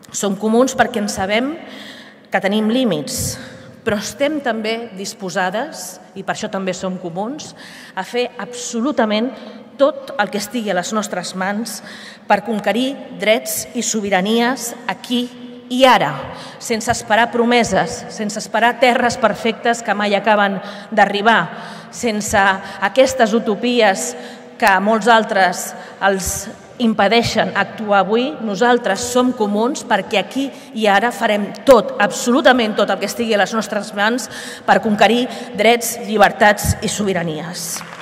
Som comuns perquè en sabem que tenim límits, però estem també disposades, i per això també som comuns, a fer absolutament tot el que estigui a les nostres mans per conquerir drets i sobiranies aquí i ara, sense esperar promeses, sense esperar terres perfectes que mai acaben d'arribar, sense aquestes utopies que a molts altres els impedeixen actuar avui. Nosaltres som comuns perquè aquí i ara farem tot, absolutament tot el que estigui a les nostres mans per conquerir drets, llibertats i sobiranies.